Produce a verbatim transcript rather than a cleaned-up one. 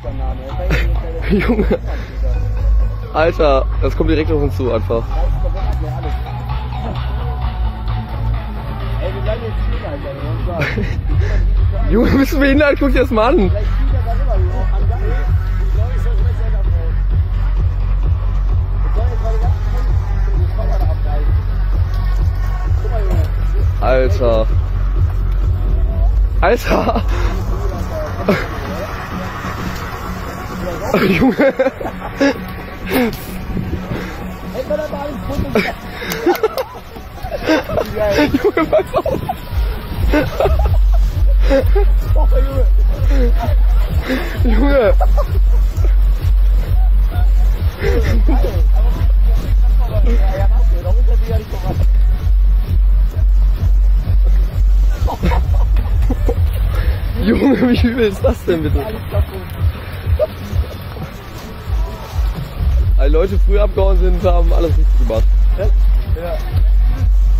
Junge. Alter, das kommt direkt auf uns zu einfach. Junge, bist du behindert? Guck dir das mal an. Alter. Alter. Junge. Junge, pass auf. Junge. Junge, wie übel ist das denn bitte? Alle Leute früher abgehauen sind, haben alles richtig gemacht. Ja.